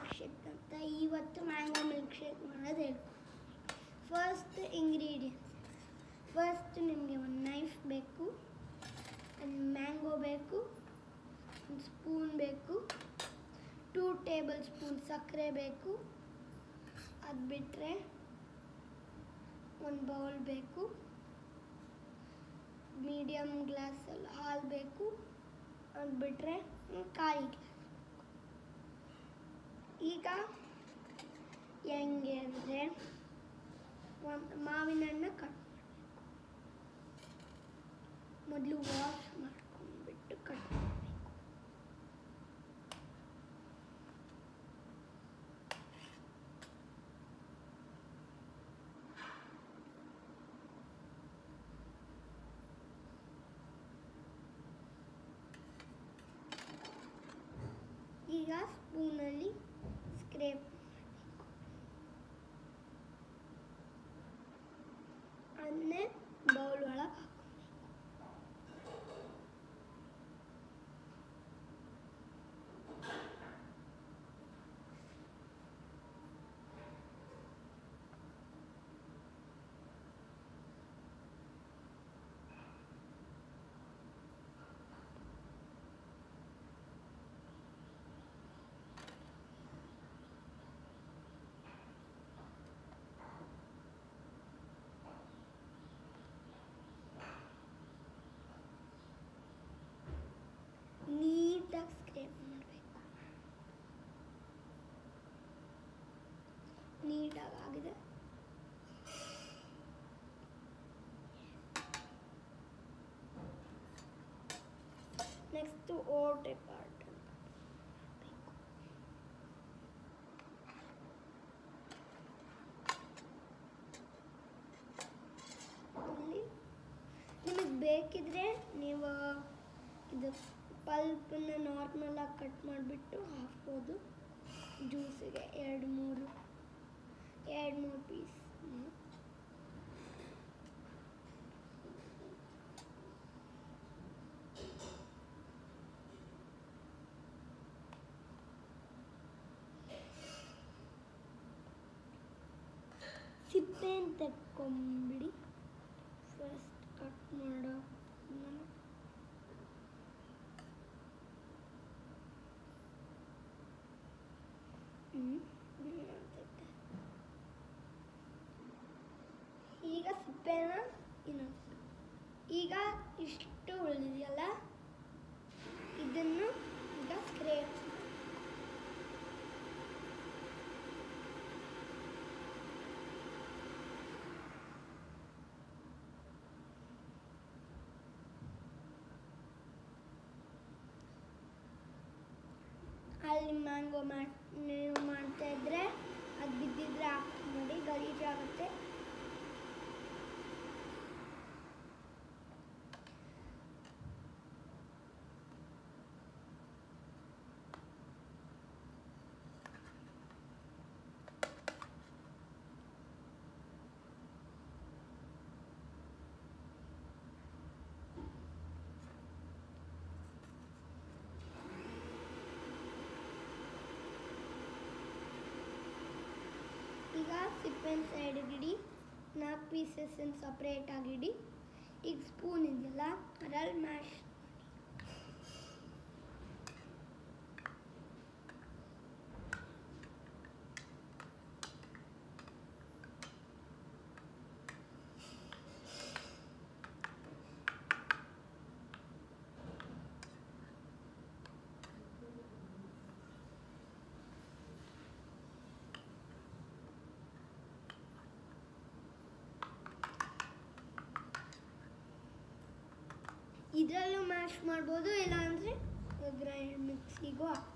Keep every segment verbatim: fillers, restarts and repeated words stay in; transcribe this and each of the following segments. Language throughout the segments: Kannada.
ಮಿಲ್ಕ್ ಶೇಕ್ ಅಂತ. ಇವತ್ತು ಮ್ಯಾಂಗೋ ಮಿಲ್ಕ್ ಶೇಕ್ ಮಾಡೋದು ಹೇಳ್ಕೊ. First ingredients. ಫಸ್ಟ್ ನಿಮಗೆ ಒಂದು ನೈಫ್ ಬೇಕು, ಒಂದು ಮ್ಯಾಂಗೋ ಬೇಕು, ಒಂದು ಸ್ಪೂನ್ ಬೇಕು, ಟೂ ಟೇಬಲ್ ಸ್ಪೂನ್ ಸಕ್ಕರೆ ಬೇಕು, ಅದು ಬಿಟ್ಟರೆ ಒಂದು ಬೌಲ್ ಬೇಕು, ಮೀಡಿಯಮ್ ಗ್ಲಾಸಲ್ಲಿ ಹಾಲು ಬೇಕು, ಅದು ಬಿಟ್ಟರೆ ಕಾಯಿ ಗ್ಲಾಸ್. ಈಗ ಹೆಂಗೆ ಅಂದರೆ ಒಂದು ಮಾವಿನ ಹಣ್ಣು ಕಟ್ ಮಾಡಬೇಕು. ಮೊದಲು ವಾಶ್ ಮಾಡ್ಕೊಂಡ್ಬಿಟ್ಟು ಕಟ್ ಮಾಡಬೇಕು. ಈಗ ಸ್ಪೂನಲ್ಲಿ ಸ್ಕ್ರೇಪ್ ಮಾಡಬೇಕು. ಅದನ್ನೇ ಬೌಲ್ ಒಳಗೆ ಹಾಕಬೇಕು. ನೀಟಾಗಿ ಸ್ಕ್ರೇಪ್ ಮಾಡಬೇಕು. ನೀಟಾಗಿ ಆಗಿದೆ. ನೆಕ್ಸ್ಟ್ ಓಟೆ ಪಾರ್ಟ್ ಅಂತ ಮಾಡಬೇಕು. ಇಲ್ಲಿ ನಿಮಗೆ ಬೇಕಿದ್ರೆ ನೀವು ಇದು ಪಲ್ಪನ್ನು ನಾರ್ಮಲಾಗಿ ಕಟ್ ಮಾಡಿಬಿಟ್ಟು ಹಾಕ್ಬೋದು. ಜ್ಯೂಸಿಗೆ ಎರಡು ಮೂರು ಎರಡು ಮೂರು ಪೀಸ್. ಸಿಪ್ಪೆಯನ್ನು ತೆಕ್ಕೊಂಬಿಡಿ. ಫಸ್ಟ್ ಕಟ್ ಮಾಡೋ ಈಗ ಸಿಪ್ಪೆನ ಇನ್ನೊಂದು ಈಗ ಇಷ್ಟು ಉಳಿದಿದೆಯಲ್ಲ ಇದನ್ನು ಈಗ ಸ್ಕ್ರೇಪ್ ಅಲ್ಲಿ ಮ್ಯಾಂಗೋ ಮಾಡಿ ನೀವು ಮಾಡ್ತಾ ಇದ್ರೆ ಅದು ಬಿದ್ದಿದ್ರೆ ಹಾಕಿ ನೋಡಿ, ಗಲೀಜಾಗುತ್ತೆ. ಈಗ ಸಿಪ್ಪೆನ ಸೈಡಿಗಿಡಿ, ನಾಲ್ಕು ಪೀಸಸ್ಸನ್ನು ಸಪ್ರೇಟ್ ಆಗಿಡಿ. ಈಗ ಸ್ಪೂನ್ ಇದೆಯಲ್ಲ ಅದರಲ್ಲಿ ಮ್ಯಾಶ್ ಇದರಲ್ಲೂ ಮ್ಯಾಶ್ ಮಾಡ್ಬೋದು, ಇಲ್ಲಾಂದರೆ ಗ್ರೈಂಡ್ ಮಿಕ್ಸಿಗೂ ಹಾಕ್ಬೋದು.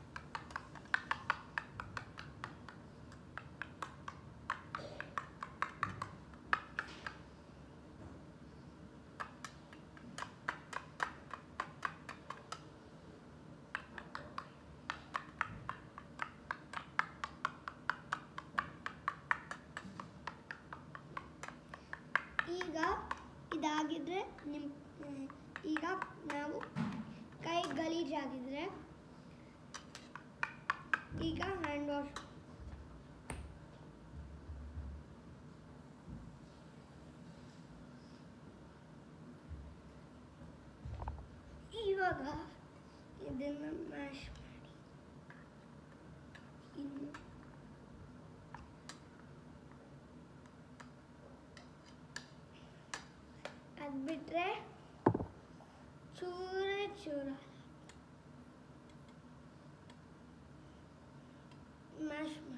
ಈಗ ಇದಾಗಿದ್ರೆ ನಿಮ್ಮ ಈಗ ನಾವು ಕೈ ಗಲೀಜಾಗಿದ್ರೆ ಈಗ ಹ್ಯಾಂಡ್ ಗೋಶ್. ಇವಾಗ ಇದನ್ನು ಮ್ಯಾಶ್ ಮಾಡಿ. ಇನ್ನು ಅದು ಬಿಟ್ಟರೆ ಚೂರ ಚೂರ ಮ್ಯಾಶ್ ಮಾಡ್ತಾ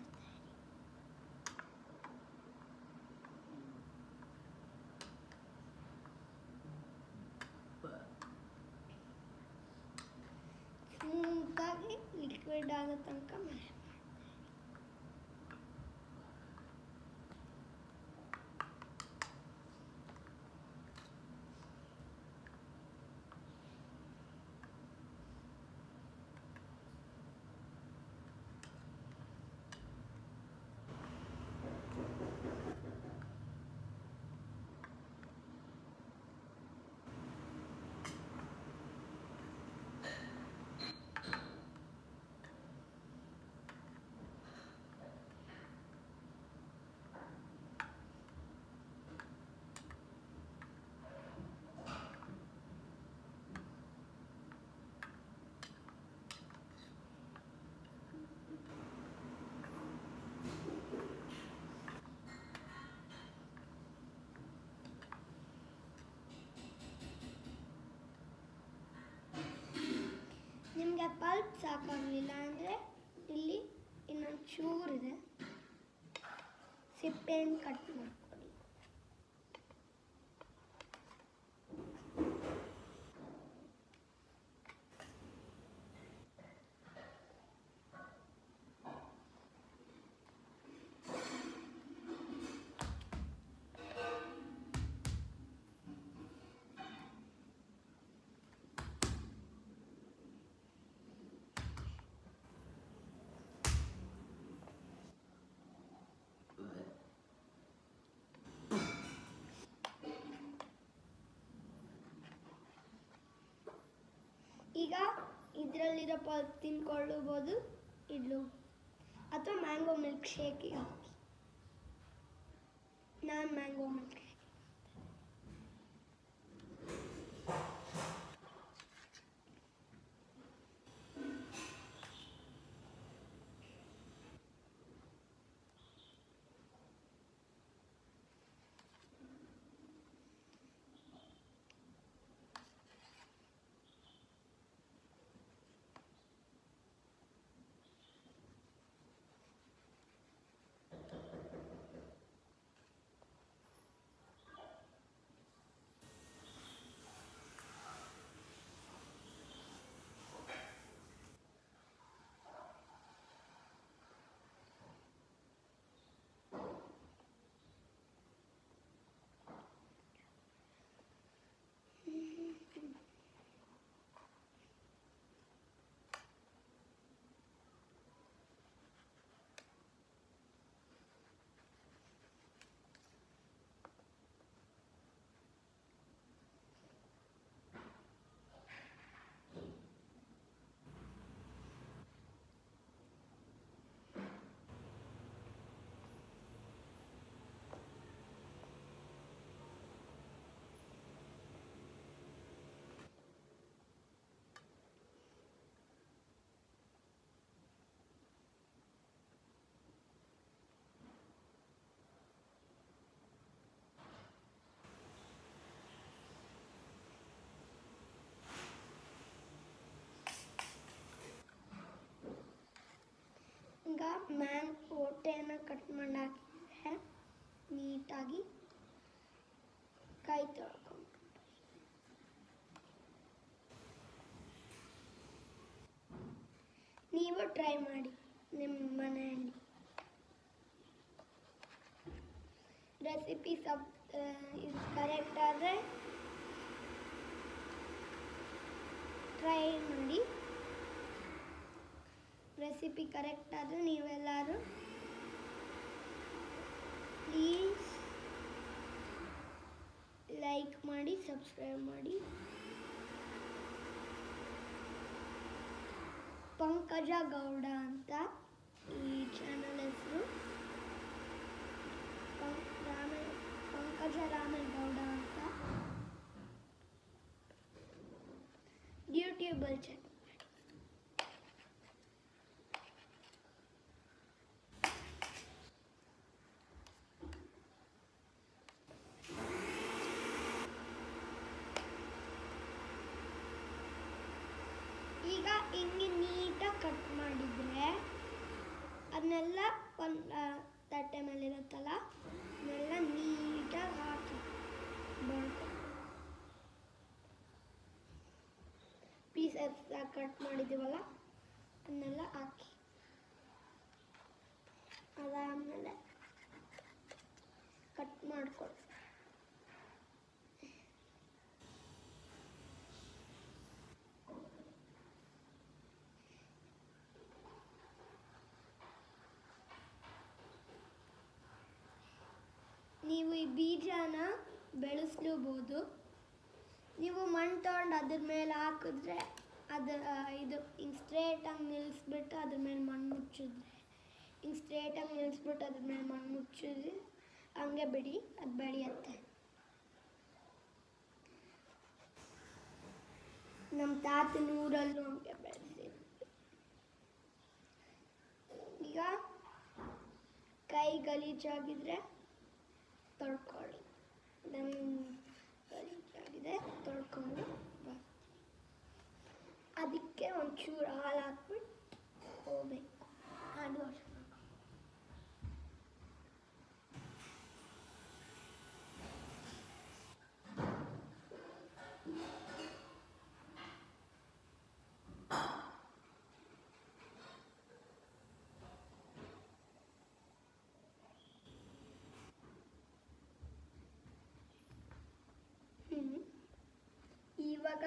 ಸ್ಮೂತಾಗಿ ಲಿಕ್ವಿಡ್ ಆಗೋ ತನಕ ಮ್ಯಾಶ್. ನಿಮಗೆ ಪಲ್ಪ್ ಸಾಕಾಗಲಿಲ್ಲ ಅಂದರೆ ಇಲ್ಲಿ ಇನ್ನೊಂದು ಚೂರಿದೆ, ಸಿಪ್ಪೆಯನ್ನು ಕಟ್ ಮಾಡ್ಕೊಳ್ಳಿ. ಈಗ ಇದರಲ್ಲಿರೋ ಪಲ್ಪ್ ತಿನ್ಕೊಳ್ಳಬಹುದು, ಇಡ್ಲು ಅಥವಾ ಮ್ಯಾಂಗೋ ಮಿಲ್ಕ್ ಶೇಕಿಗೆ ಹಾಕಿ. ನಾನು ಮ್ಯಾಂಗೋ ಮಿಲ್ಕ್ ಶೇಕ್. ಈಗ ಮ್ಯಾಂಗೋ ಹೊಟ್ಟೆಯನ್ನು ಕಟ್ ಮಾಡಿ ಹಾಕಿದ್ರೆ ನೀಟಾಗಿ ಕೈ ತೊಳ್ಕೊಂಡು ನೀವು ಟ್ರೈ ಮಾಡಿ ನಿಮ್ಮ ಮನೆಯಲ್ಲಿ. ರೆಸಿಪಿ ಸಬ್ ಇದು ಕರೆಕ್ಟ್ ಆದರೆ ಟ್ರೈ ಮಾಡಿ. ರೆಸಿಪಿ ಕರೆಕ್ಟ್ ಆದರೆ ನೀವೆಲ್ಲರೂ ಪ್ಲೀಸ್ ಲೈಕ್ ಮಾಡಿ, ಸಬ್ಸ್ಕ್ರೈಬ್ ಮಾಡಿ. ಪಂಕಜ ಗೌಡ ಅಂತ ಈ ಚಾನಲ್ ಹೆಸರು ರಾಮ ಪಂಕಜ ರಾಮೇಗೌಡ ಅಂತ. ಯೂಟ್ಯೂಬಲ್ಲಿ ಚೆಕ್ ಮಾಡಿ. ಈಗ ಹಿಂಗೆ ನೀಟಾಗಿ ಕಟ್ ಮಾಡಿದರೆ ಅದನ್ನೆಲ್ಲ ಒಂದು ತಟ್ಟೆ ಮೇಲೆ ಇರುತ್ತಲ್ಲ ಅದನ್ನೆಲ್ಲ ನೀಟಾಗಿ ಹಾಕಿ ಬಳ್ಕೊ ಪೀಸಸ್ ಕಟ್ ಮಾಡಿದ್ದೀವಲ್ಲ ಅದನ್ನೆಲ್ಲ ಹಾಕಿ ಅದಾದಮೇಲೆ ಕಟ್ ಮಾಡ್ಕೊಳ್ಳಿ. ನೀವು ಈ ಬೀಜನ ಬೆಳೆಸ್ಲೂಬೋದು. ನೀವು ಮಣ್ಣು ತೊಗೊಂಡು ಅದ್ರ ಮೇಲೆ ಹಾಕಿದ್ರೆ ಅದು ಇದು ಹಿಂಗೆ ಸ್ಟ್ರೇಟಾಗಿ ನಿಲ್ಲಿಸ್ಬಿಟ್ಟು ಅದ್ರ ಮೇಲೆ ಮಣ್ಣು ಮುಚ್ಚಿದ್ರೆ ಹಿಂಗೆ ಸ್ಟ್ರೇಟಾಗಿ ನಿಲ್ಲಿಸ್ಬಿಟ್ಟು ಅದ್ರ ಮೇಲೆ ಮಣ್ಣು ಮುಚ್ಚಿದ್ರೆ ಹಂಗೆ ಬಿಡಿ, ಅದು ಬೆಳೆಯುತ್ತೆ. ನಮ್ಮ ತಾತನ ಊರಲ್ಲೂ ಹಂಗೆ ಬೆಳೆಸಿ. ಈಗ ಕೈ ಗಲೀಜಾಗಿದ್ರೆ ತೊಳ್ಕೊಳ್ಳಿ. ನನ್ನ ಗಲೀಜಾಗಿದೆ ತೊಳ್ಕೊಂಡು ಅದಕ್ಕೆ ಒಂಚೂರು ಹಾಲು ಹಾಕ್ಬಿಟ್ಟು ಹೋಗ್ಬೇಕು. ಅದು ಅಷ್ಟು ಇವಾಗ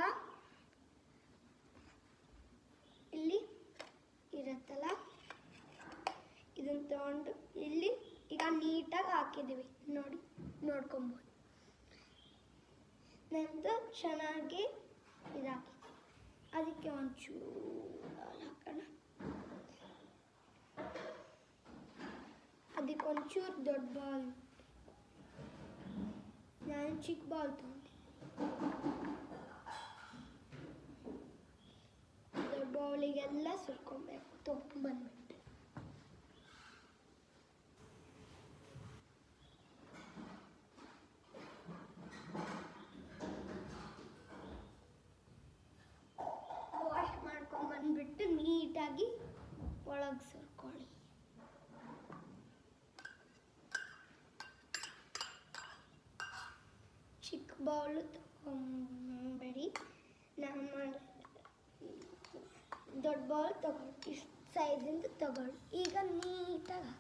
ಇಲ್ಲಿ ಇರುತ್ತಲ್ಲ ಇದನ್ನು ತಗೊಂಡು ಇಲ್ಲಿ ಈಗ ನೀಟಾಗಿ ಹಾಕಿದ್ದೀವಿ ನೋಡಿ, ನೋಡ್ಕೊಬೋದು. ನಂತರ ಚೆನ್ನಾಗಿ ಇದಾಕಿ ಅದಕ್ಕೆ ಒಂಚೂರು ಹಾಕೋಣ. ಅದಕ್ಕೆ ಒಂಚೂರು ದೊಡ್ಡ ಬಾಲ್, ನಾನು ಚಿಕ್ಕ ಬಾಲ್ ತಗೊಂಡೆ. ಬೌಲಿಗೆಲ್ಲ ಸುರ್ಕೊಬೇಕು ತೊಪ್ಪು ಬಂದ್ಬಿಟ್ಟು. ವಾಶ್ ಮಾಡ್ಕೊಂಡ್ಬಂದ್ಬಿಟ್ಟು ನೀಟಾಗಿ ಒಳಗೆ ಸುರ್ಕೊಳ್ಳಿ. ಚಿಕ್ಕ ಬೌಲು ತಗೊಂಬೇಡಿ, ನಾನು ಮಾಡಿ ದೊಡ್ಡ ಬೌಲ್ ತಗೊಳ್ಳಿ, ಇಷ್ಟು ಸೈಜಿಂದ ತಗೊಳ್ಳಿ. ಈಗ ನೀಟಾಗಿ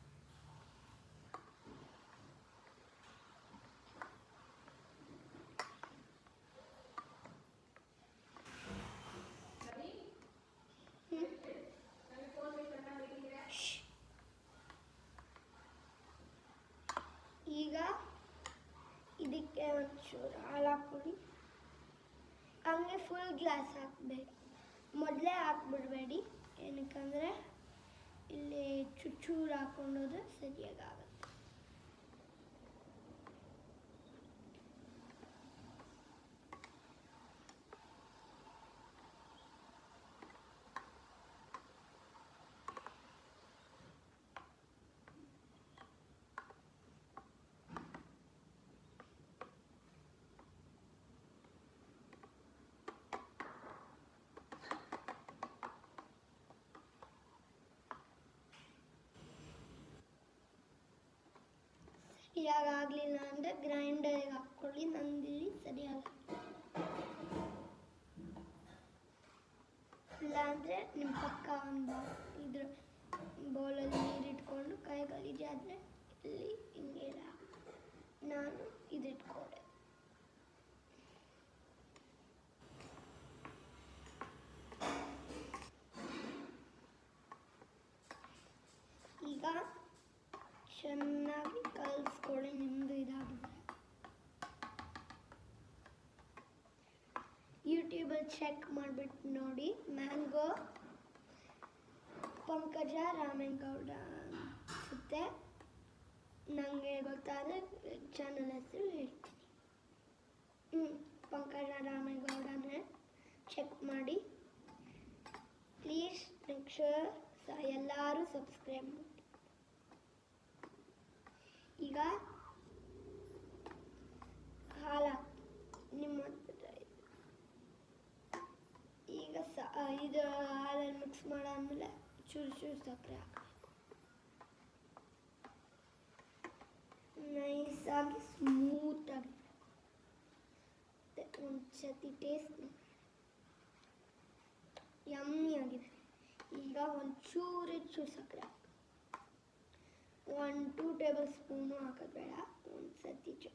ಈಗ ಇದಕ್ಕೆ ಒಂಚೂರು ಹಾಲು ಹಾಕ್ಬಿಡಿ. ಹಂಗೆ ಫುಲ್ ಗ್ಲಾಸ್ ಹಾಕಬೇಕು, ಮೊದಲೇ ಹಾಕ್ಬಿಡ್ಬೇಡಿ. ಏನಕ್ಕಂದರೆ ಇಲ್ಲಿ ಚೂರು ಹಾಕೊಂಡೋದ್ರೆ ಸರಿಯಾಗಿ ಆಗುತ್ತೆ. ಸರಿಯಾಗಿ ಆಗಲಿಲ್ಲ ಅಂದರೆ ಗ್ರೈಂಡರ್ಗೆ ಹಾಕ್ಕೊಳ್ಳಿ. ನಂದಿಲ್ಲಿ ಸರಿಯಾಗಿ ಇಲ್ಲಾಂದರೆ ನಿಮ್ಮ ಪಕ್ಕ ಒಂದು ಇದ್ರ ಬೌಲಲ್ಲಿ ನೀರಿಟ್ಕೊಂಡು ಕೈ ಗಲೀಜಾದರೆ ಇಲ್ಲಿ ಹಿಂಗೆ ನಾನು ಇದಿಟ್ಕೊಂಡೆ. ಈಗ ಚೆನ್ನಾಗಿ ಕಲಿಸ್ಕೊಳ್ಳಿ. ನಿಮ್ಮದು ಇದಾಗಿದೆ. ಯೂಟ್ಯೂಬಲ್ಲಿ ಚೆಕ್ ಮಾಡಿಬಿಟ್ಟು ನೋಡಿ. ಮ್ಯಾಂಗೋ ಪಂಕಜ ರಾಮೇಗೌಡ ಅನಿಸುತ್ತೆ. ನನಗೆ ಗೊತ್ತಾದರೆ ಚಾನಲ್ ಹೆಸರು ಹೇಳ್ತೀನಿ. ಹ್ಞೂ ಪಂಕಜ ರಾಮೇಗೌಡನೇ, ಚೆಕ್ ಮಾಡಿ ಪ್ಲೀಸ್. ಮೇಕ್ ಶ್ಯೂರ್ ಎಲ್ಲರೂ ಸಬ್ಸ್ಕ್ರೈಬ್ ಮಾಡಿ. ಈಗ ಹಾಲು ನಿಮ್ಮ ಹತ್ರ ಈಗ ಸ ಇದು ಹಾಲನ್ನು ಮಿಕ್ಸ್ ಮಾಡಾದ್ಮೇಲೆ ಚೂರು ಚೂರು ಸಕ್ಕರೆ ಹಾಕಬೇಕು. ನೈಸಾಗಿ ಸ್ಮೂತಾಗಿ ಒಂದು ಸತಿ ಟೇಸ್ಟ್ ಯಮ್ಮಿ ಆಗಿದೆ. ಈಗ ಒಂದು ಚೂರು ಚೂರು ಸಕ್ಕರೆ ಹಾಕಿ, ಒನ್ ಟೂ ಟೇಬಲ್ ಸ್ಪೂನು ಹಾಕೋದು ಬೇಡ, ಒಂದು ಸತಿ ಚೂರು.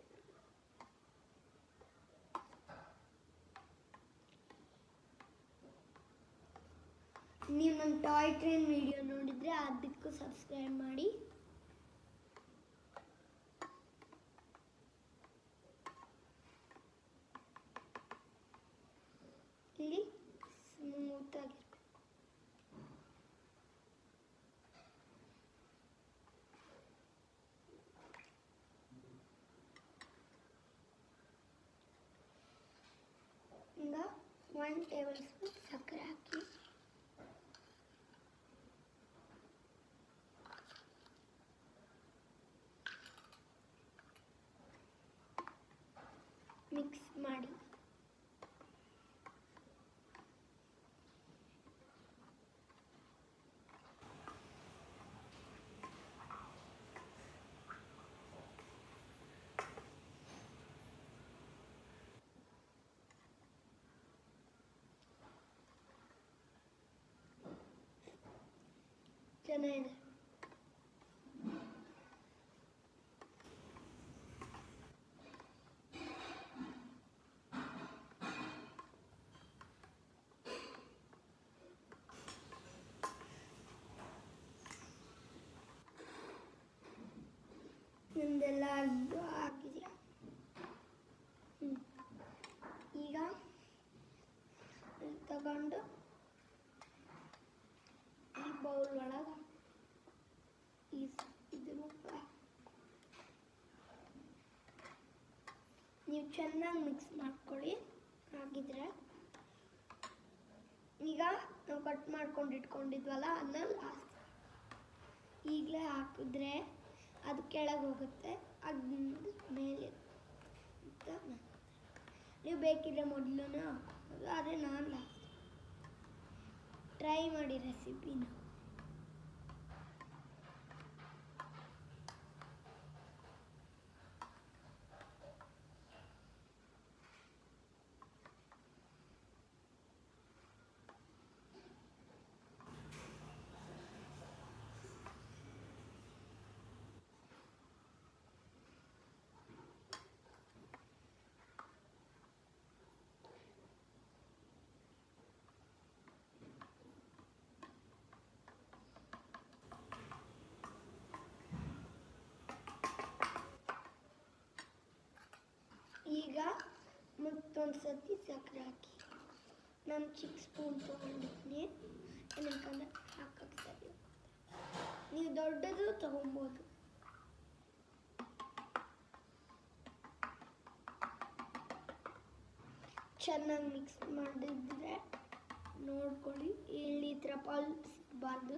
ನೀವು ನನ್ನ ಟಾಯ್ ಟ್ರೈನ್ ವಿಡಿಯೋ ನೋಡಿದರೆ ಅದಕ್ಕೂ ಸಬ್ಸ್ಕ್ರೈಬ್ ಮಾಡಿ. ಇಲ್ಲಿ ಸ್ಮೂತ್ ಆಗಿರಬೇಕು. ಈಗ ಒನ್ ಟೇಬಲ್ ಸ್ಪೂನ್ ಸಕ್ಕರೆ ಹಾಕಿ ಮಿಕ್ಸ್ ಮಾಡಿ. ಚೆನ್ನಾಗಿದೆ. ನಿಮ್ದೆಲ್ಲ ಆಗಿದೆಯಾ? ಹ್ಞೂ ಈಗ ತಗೊಂಡು ಈ ಬೌಲ್ ಒಳಗೆ ಈ ಇದ್ರ ನೀವು ಚೆನ್ನಾಗಿ ಮಿಕ್ಸ್ ಮಾಡ್ಕೊಳ್ಳಿ. ಹಾಗಿದ್ರೆ ಈಗ ನಾವು ಕಟ್ ಮಾಡ್ಕೊಂಡು ಇಟ್ಕೊಂಡಿದ್ವಲ್ಲ ಅದನ್ನ ಲಾಸ್ಟ್ ಈಗಲೇ ಹಾಕಿದ್ರೆ ಅದು ಕೆಳಗೆ ಹೋಗುತ್ತೆ, ಅದ್ರ ಮೇಲೆ ನೀವು ಬೇಕಿದ್ರೆ ಮೊದಲು ಹಾಕೋದು. ಆದರೆ ನಾನು ಲಾಸ್ಟ್ ಟ್ರೈ ಮಾಡಿ ರೆಸಿಪಿನ. ಈಗ ಮತ್ತೊಂದು ಸರ್ತಿ ಸಕ್ಕರೆ ಹಾಕಿ. ನಾನು ಚಿಕ್ಕ ಸ್ಪೂನ್ ತೊಗೊಂಡಿದ್ದೀನಿ, ಏನಕ್ಕಂದ್ರೆ ಹಾಕಕ್ಕೆ ಸರಿ. ನೀವು ದೊಡ್ಡದು ತೊಗೊಬೋದು. ಚೆನ್ನಾಗಿ ಮಿಕ್ಸ್ ಮಾಡಿದ್ರೆ ನೋಡ್ಕೊಳ್ಳಿ, ಇಲ್ಲಿ ಈ ಥರ ಪಲ್ಸ್ ಇರಬಾರ್ದು.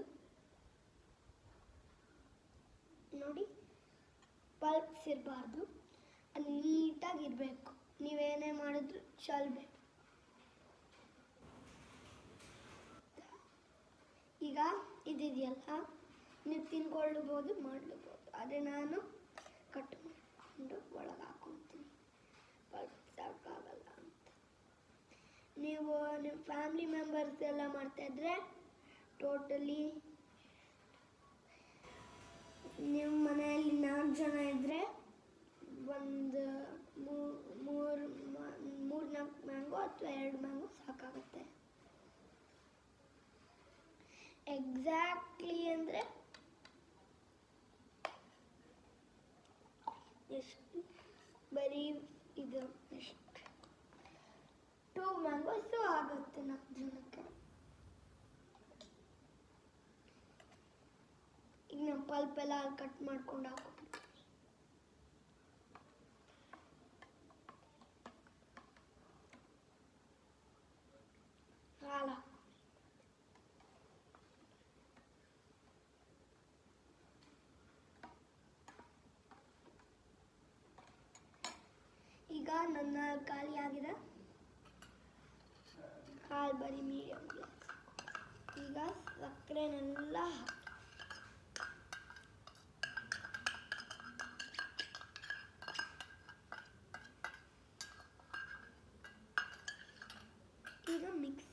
ನೋಡಿ, ಪಲ್ಪ್ಸ್ ಇರಬಾರ್ದು, ಅದು ನೀಟಾಗಿರಬೇಕು. ನೀವೇನೇ ಮಾಡಿದ್ರು ಚಲ್ಬೇಕು. ಈಗ ಇದಿದೆಯಲ್ಲ, ನೀವು ತಿನ್ಕೊಳ್ಬೋದು, ಮಾಡಲೂಬೋದು. ಆದರೆ ನಾನು ಕಟ್ ಮಾಡಿಕೊಂಡು ಒಳಗೆ ಹಾಕೊತೀನಿ, ಪಲ್ಪ್ಸ್ ಸಾಕಾಗಲ್ಲ ಅಂತ. ನೀವು ನಿಮ್ಮ ಫ್ಯಾಮಿಲಿ ಮೆಂಬರ್ಸ್ ಎಲ್ಲ ಮಾಡ್ತಾಯಿದ್ರೆ ಟೋಟಲಿ ನಿಮ್ಮ ಮನೆಯಲ್ಲಿ ನಾಲ್ಕು ಜನ ಇದ್ದರೆ ಒಂದು ಮೂರು ಮೂರು ನಾಲ್ಕು ಮ್ಯಾಂಗೋ ಅಥವಾ ಎರಡು ಮ್ಯಾಂಗೋ ಸಾಕಾಗುತ್ತೆ. ಎಕ್ಸಾಕ್ಟ್ಲಿ ಅಂದರೆ ಎಷ್ಟು ಬರೀ ಇದು ಎಷ್ಟು ಟೂ ಮ್ಯಾಂಗೋಸು ಆಗುತ್ತೆ ನಾಲ್ಕು ಜನಕ್ಕೆ. ಈಗ ನಮ್ಮ ಪಲ್ಪ್ ಎಲ್ಲ ಅಲ್ಲಿ ಕಟ್ ಮಾಡ್ಕೊಂಡು ಹಾಕೋ ಹಾಲ ಈಗ ನನ್ನ ಖಾಲಿ ಆಗಿದೆ ಹಾಲು ಬರೀ ಮೀಡಿಯಂ ಗ್ಲಾಸ್ ಈಗ ಸಕ್ಕರೆನೆಲ್ಲ ಈಗ ಮಿಕ್ಸ್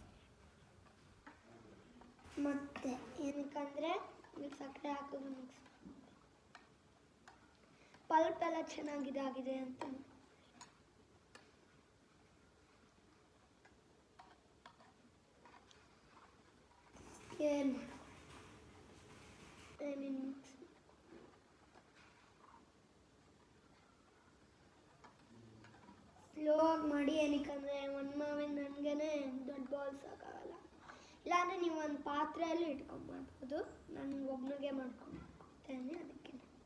ಮತ್ತೆ ಏನಕ್ಕಂದ್ರೆ ಈಗ ಸಕ್ಕರೆ ಹಾಕೋದು ಮಿಕ್ಸ್ ಪಲ್ಪ್ ಎಲ್ಲ ಚೆನ್ನಾಗಿದೆ ಆಗಿದೆ ಅಂತ ಏನು ಮಿಕ್ಸ್ ಸ್ಲೋ ಆಗಿ ಮಾಡಿ ಏನಕ್ಕಂದ್ರೆ ಒಂದು ಮಾವಿನ ನನಗೇನೆ ದೊಡ್ಡ ಬಾಲ್ಸ್ ಸಾಕಾಗಲ್ಲ ಇಲ್ಲಾಂದರೆ ನೀವು ಒಂದು ಪಾತ್ರೆಯಲ್ಲಿ ಇಟ್ಕೊಂಡು ಮಾಡ್ಬೋದು ನಾನು ಒಬ್ಬನಿಗೆ ಮಾಡ್ಕೊಂಡ್ತೇನೆ ಅದಕ್ಕೆ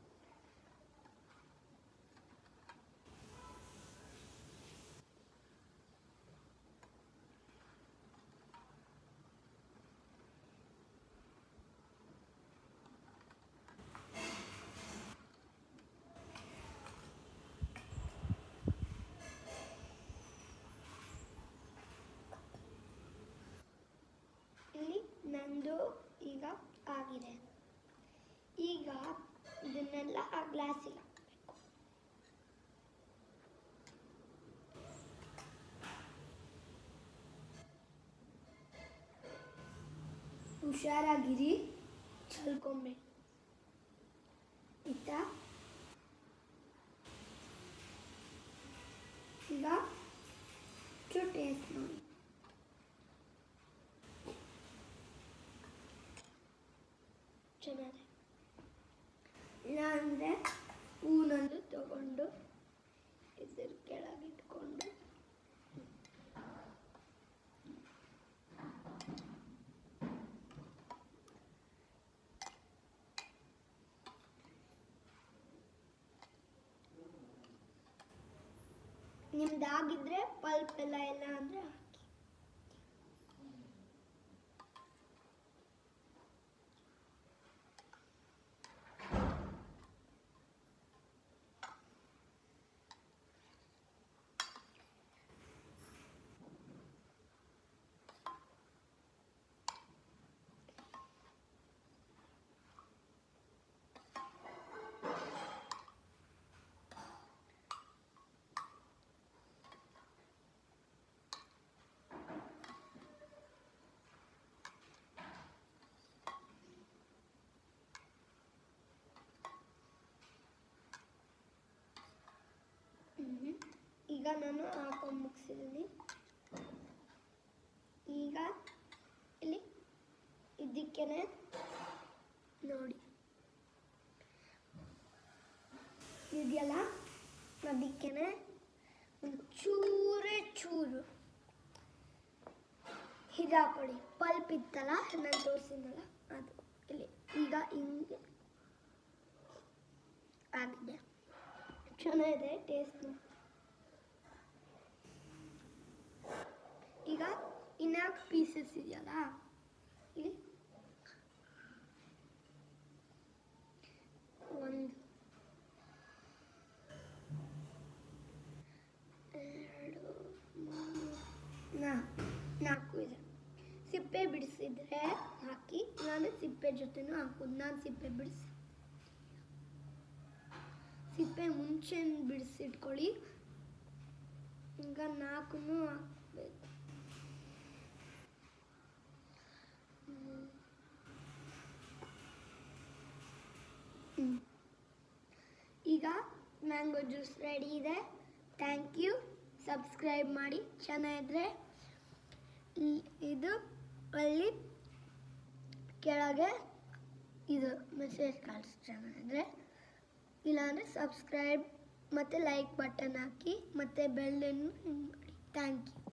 ನಂದು ಈಗ ಆಗಿದೆ ಈಗ ಇದನ್ನೆಲ್ಲ ಆ ಗ್ಲಾಸಿಗೆ ಹಾಕಬೇಕು ಹುಷಾರಾಗಿರಿ ಚಲ್ಕೊಂಬೇಡಿ ಆಯ್ತಾ ಈಗ ಟೇಸ್ಟ್ ನೋಡಿ ಚೆನ್ನಾಗಿದೆ ಇಲ್ಲಾಂದರೆ ಹೂನೊಂದು ತಗೊಂಡು ಇದ್ರ ಕೆಳಗೆ ಇಟ್ಕೊಂಡು ನಿಮ್ದಾಗಿದ್ರೆ ಪಲ್ಪ್ ಎಲ್ಲ ಎಲ್ಲ ಅಂದರೆ ಹಾಕಿ ಈಗ ನಾನು ಹಾಕೊಂಡು ಮುಗಿಸಿದ್ದೀನಿ ಈಗ ಇಲ್ಲಿ ಇದಕ್ಕೇನೆ ನೋಡಿ ಇದೆಯಲ್ಲ ಅದಕ್ಕೇನೆ ಒಂದು ಚೂರೇ ಚೂರು ಇದು ಹಾಕೊಳ್ಳಿ ಪಲ್ಪ್ ಇತ್ತಲ್ಲ ನಾನು ತೋರಿಸಿದ್ನಲ್ಲ ಅದು ಇಲ್ಲಿ ಈಗ ಹಿಂಗೆ ಆಗಿದೆ ಚೆನ್ನಾಗಿದೆ ಟೇಸ್ಟ್ ಈಗ ಇನ್ನಾಲ್ಕು ಪೀಸಸ್ ಇದೆಯಲ್ಲ ಇಲ್ಲಿ ಒಂದು ಎರಡು ಮೂರು ನಾಲ್ಕು ನಾಲ್ಕು ಇದೆ ಸಿಪ್ಪೆ ಬಿಡಿಸಿದ್ರೆ ಹಾಕಿ ನಾನು ಸಿಪ್ಪೆ ಜೊತೆನೂ ಹಾಕೋದು ನಾನು ಸಿಪ್ಪೆ ಬಿಡಿಸಿ ಸಿಪ್ಪೆ ಮುಂಚೆ ಬಿಡಿಸಿಟ್ಕೊಳ್ಳಿ ಈಗ ನಾಲ್ಕು ಹಾಕಬೇಕು ಈಗ ಮ್ಯಾಂಗೋ ಜ್ಯೂಸ್ ರೆಡಿ ಇದೆ ಥ್ಯಾಂಕ್ ಯು ಸಬ್ಸ್ಕ್ರೈಬ್ ಮಾಡಿ ಚೆನ್ನಾಗಿದ್ರೆ ಇದು ಅಲ್ಲಿ ಕೆಳಗೆ ಇದು ಮೆಸೇಜ್ ಕಳಿಸಿ ಚೆನ್ನಾಗಿದ್ರೆ ಇಲ್ಲಾಂದರೆ ಸಬ್ಸ್ಕ್ರೈಬ್ ಮತ್ತು ಲೈಕ್ ಬಟನ್ ಹಾಕಿ ಮತ್ತು ಬೆಲ್ಲನ್ನು ಮಾಡಿ ಥ್ಯಾಂಕ್ ಯು